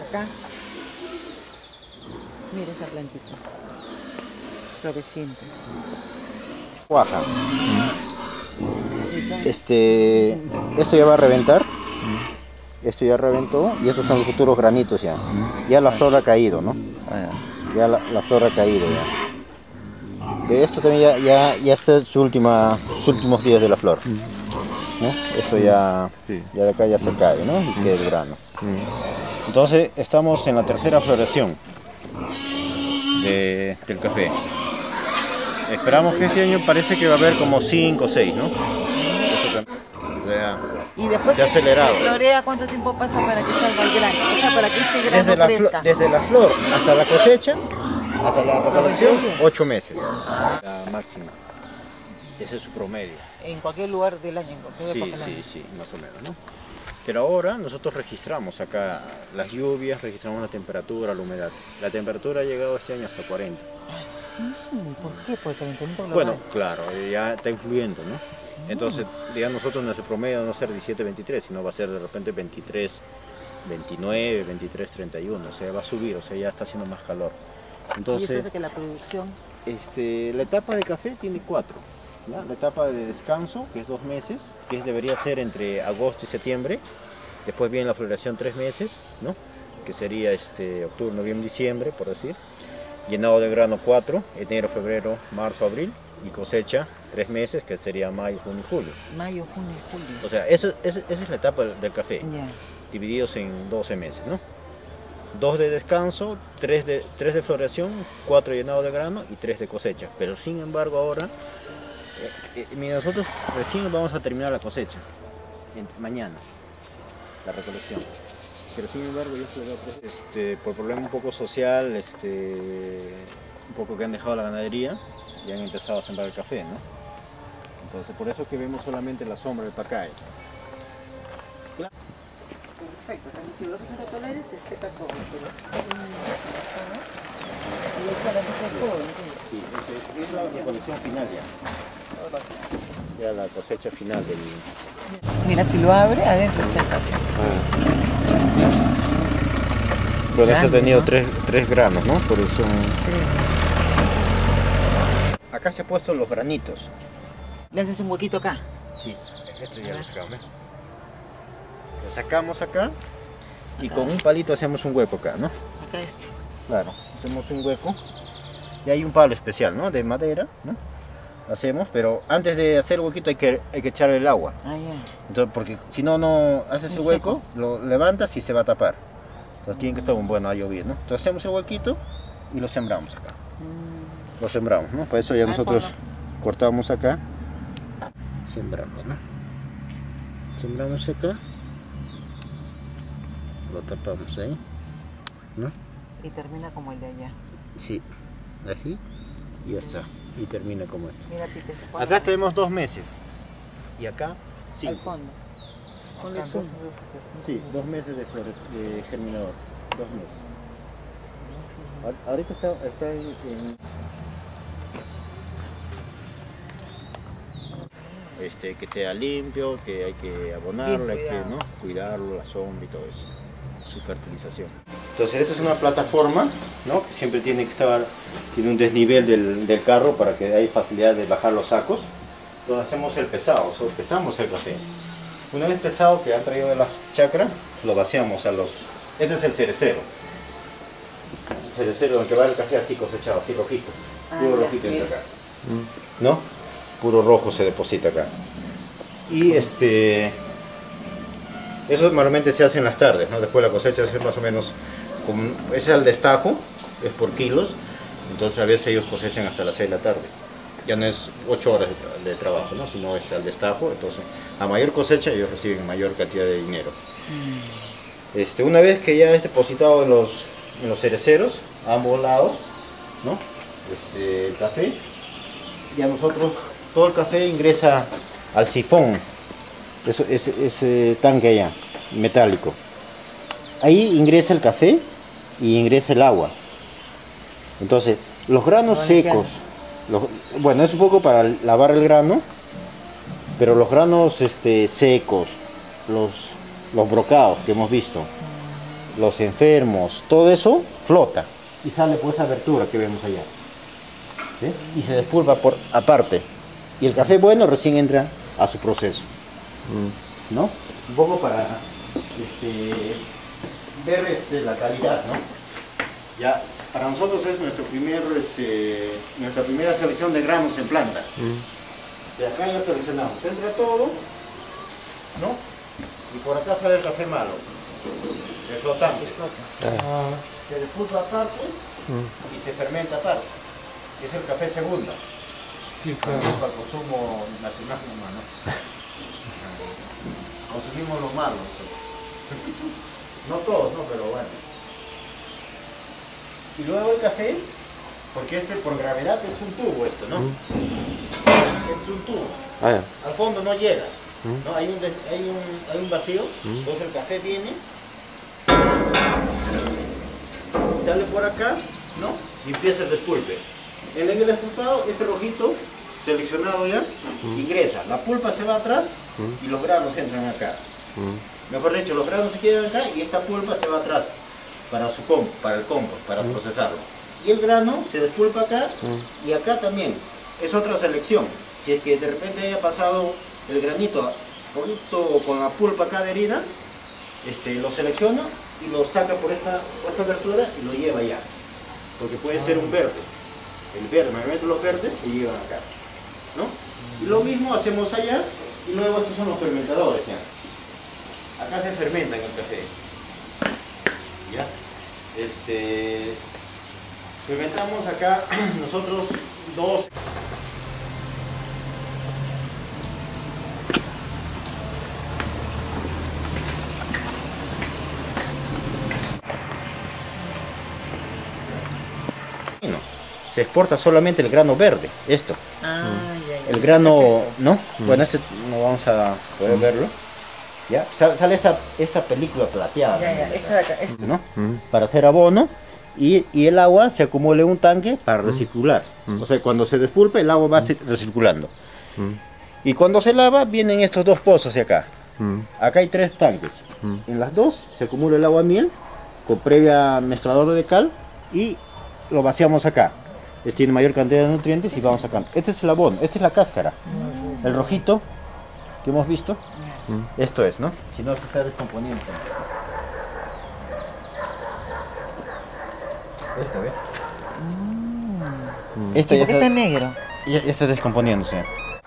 acá. Mira esa plantita. Floreciente. Cuaja. Esto ya va a reventar. Esto ya reventó y estos son los futuros granitos ya. Ya la flor ha caído, ¿no? Ya la flor ha caído ya. De esto también ya está sus últimos días de la flor. ¿No? Esto ya de acá ya se cae, ¿no? Y queda el grano. Entonces estamos en la tercera floración del café. Esperamos que este año parece que va a haber como 5 o 6, ¿no? Y después se ha acelerado. Florea, ¿cuánto tiempo pasa para que salga el grano? O sea, para que este grano crezca. Desde la flor hasta la cosecha, hasta la recolección, 8 meses. La máxima. Ese es su promedio. En cualquier lugar del año. Sí, más o menos, ¿no? Pero ahora nosotros registramos acá las lluvias, registramos la temperatura, la humedad. La temperatura ha llegado este año hasta 40. ¿Por qué? Por el calentamiento global. Bueno, claro, ya está influyendo, ¿no? Sí. Entonces, digamos, nosotros nuestro promedio no va a ser 17-23, sino va a ser de repente 23-29, 23-31, o sea, va a subir, o sea, ya está haciendo más calor. Entonces, ¿y eso hace que la producción? La etapa de café tiene 4. ¿Ya? La etapa de descanso, que es 2 meses, que debería ser entre agosto y septiembre. Después viene la floración 3 meses, ¿no? Que sería octubre, noviembre, diciembre, por decir. Llenado de grano 4, enero, febrero, marzo, abril. Y cosecha 3 meses, que sería mayo, junio y julio. Mayo, junio y julio. O sea, esa es la etapa del café, Yeah. Divididos en 12 meses, ¿no? 2 de descanso, 3 de floración, 4 llenado de grano y 3 de cosecha. Pero sin embargo ahora, nosotros recién vamos a terminar la cosecha, mañana, la recolección. Pero sin embargo por problema un poco social, un poco que han dejado la ganadería y han empezado a sembrar el café, ¿no? Entonces por eso que vemos solamente la sombra del pacay. Perfecto, si lo dejas a tolerar se seca todo, pero y es para que se todo, sí, es la recolección final ya. Ya la cosecha final del... Mira, si lo abre, adentro está el café. Bueno, eso ha tenido 3 granos, ¿no? Por eso... 3. Acá se han puesto los granitos. ¿Le haces un huequito acá? Sí, esto ya lo sacamos. Lo sacamos acá y con un palito hacemos un hueco acá, ¿no? Acá Claro, hacemos un hueco y hay un palo especial, ¿no? De madera, ¿no? Hacemos, pero antes de hacer el huequito hay que echar el agua. Ah, ya. Entonces, porque si no haces el hueco, lo levantas y se va a tapar. Entonces tiene que estar bueno a llover, ¿no? Entonces hacemos el huequito y lo sembramos acá. Lo sembramos, ¿no? Por eso ya nosotros cortamos acá. Sembramos, ¿no? Sembramos acá. Lo tapamos ahí, ¿no? Y termina como el de allá. Sí, así y ya está. Y termina como esto. Mira, Peter, acá tenemos 2 meses y acá 5. Al fondo. Ponle zoom. Sí, 2 meses de germinador. 2 meses. Ahorita está en... que esté limpio, que hay que abonarlo, hay que cuidarlo, la sombra y todo eso. Su fertilización. Entonces esta es una plataforma, ¿no? Que siempre tiene un desnivel del carro para que haya facilidad de bajar los sacos. Entonces hacemos el pesado, pesamos el café. Una vez pesado que han traído de la chacra, lo vaciamos a los... Este es el cerecero. El cerecero donde va el café así cosechado, así rojito. Puro rojito entra acá. ¿No? Puro rojo se deposita acá. Y eso normalmente se hace en las tardes, ¿no? Después la cosecha es más o menos, es al destajo, es por kilos, entonces a veces ellos cosechan hasta las 6 de la tarde. Ya no es 8 horas de trabajo, ¿no? Sino es al destajo, entonces a mayor cosecha ellos reciben mayor cantidad de dinero. Una vez que ya es depositado en los cereceros, a ambos lados, ¿no? El café, ya nosotros, todo el café ingresa al sifón. Ese tanque allá, metálico. Ahí ingresa el café y ingresa el agua. Entonces, los granos secos, bueno, es un poco para lavar el grano, pero los granos secos, los brocados que hemos visto, los enfermos, todo eso flota y sale por esa abertura que vemos allá. ¿Sí? Y se despulpa por aparte. Y el café bueno recién entra a su proceso. ¿No? Un poco para ver la calidad, ¿no? Ya, para nosotros es nuestra primera selección de granos en planta. De acá ya seleccionamos, entra todo, ¿no? Y por acá sale el café malo, el flotante. Se despulpa aparte y se fermenta aparte. Es el café segunda. Sí, claro. Para consumo nacional nomás, ¿no? Consumimos los malos. No todos, ¿no? Pero bueno. Y luego el café, porque por gravedad es un tubo esto, ¿no? Es un tubo. Al fondo no llega, ¿no? Hay un vacío, entonces el café viene, sale por acá, ¿no? Y empieza el despulpe. En el despulpado, este rojito seleccionado ya, ingresa. La pulpa se va atrás y los granos entran acá. Mejor dicho, los granos se quedan acá y esta pulpa se va atrás para el compost, para procesarlo. Y el grano se despulpa acá y acá también. Es otra selección. Si es que de repente haya pasado el granito poquito con la pulpa acá adherida, lo selecciona y lo saca por esta abertura y lo lleva allá. Porque puede ser un verde. El verde, normalmente los verdes se llevan acá, ¿no? Y lo mismo hacemos allá y luego estos son los fermentadores ya. Acá se fermenta en el café. ¿Ya? Fermentamos acá nosotros dos. Se exporta solamente el grano verde, esto. El grano, ¿no? Bueno, no vamos a poder verlo. ¿Ya? Sale esta película plateada. Esta de acá, ¿no? Para hacer abono y el agua se acumula en un tanque para recircular. O sea, cuando se despulpa el agua va recirculando. Y cuando se lava vienen estos dos pozos de acá. Acá hay 3 tanques. En las dos se acumula el agua miel con previa mezclador de cal y lo vaciamos acá. Tiene mayor cantidad de nutrientes y vamos sacando. Este es el abono, esta es la cáscara. El rojito que hemos visto, esto es, ¿no? Si no, se está descomponiendo. Esta, ¿ves? Esta ya está negro. Ya está descomponiéndose.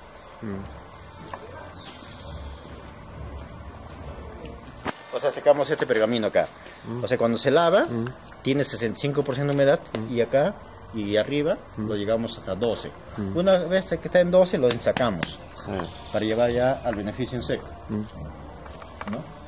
O sea, secamos este pergamino acá. O sea, cuando se lava, tiene 65% de humedad y acá y arriba lo llegamos hasta 12. Una vez que está en 12 lo ensacamos para llevar ya al beneficio en seco, ¿no?